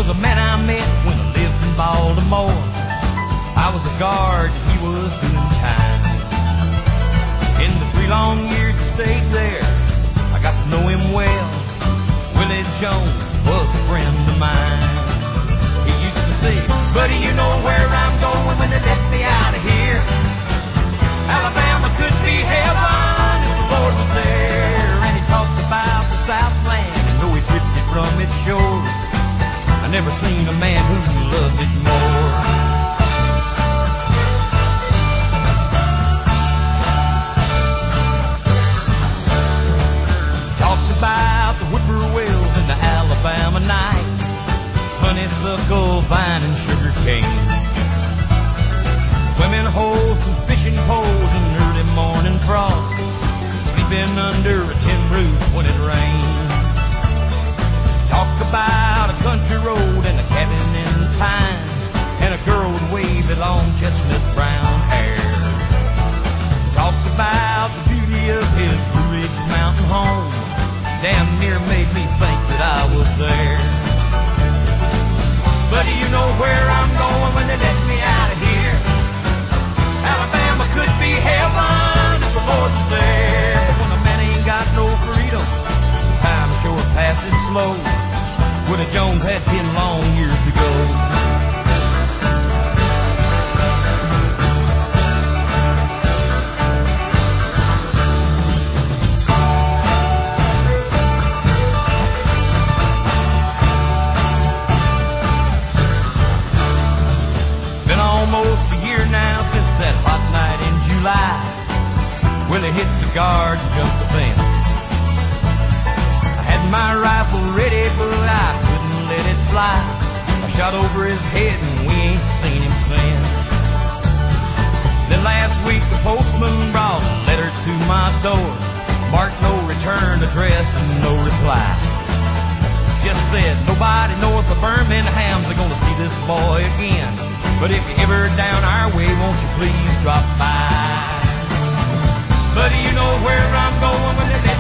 was a man I met when I lived in Baltimore. I was a guard, he was doing time. In the 3 long years he stayed there, I got to know him well. Willie Jones was a friend of mine. He used to say, buddy, you know where I'm going when they let me out of here. Alabama could be heaven if the Lord was there. And he talked about the Southland and though he drifted from its shores, I never seen a man who loved it more. Talked about the whippoorwills in the Alabama night, honeysuckle, vine, and sugar cane, swimming holes and fishing poles in early morning frost, sleeping under a tin roof when it rained. Talked about a country road and a cabin in the pines, and a girl would wave her long chestnut brown hair. Talked about the beauty of his Blue Ridge Mountain home, damn near made me think that I was there. Buddy, you know where I'm going when they let me out of here. Alabama could be heaven if the Lord was there. But when a man ain't got no freedom, time sure passes slow. Willie Jones had 10 long years to go. Been almost a year now since that hot night in July. Willie hit the guard and jumped the fence. I had my rifle ready, but I couldn't let it fly. I shot over his head and we ain't seen him since. Then last week the postman brought a letter to my door, marked no return address and no reply. Just said nobody north of Birmingham's gonna see this boy again, but if you're ever down our way, won't you please drop by? Buddy, you know where I'm going when they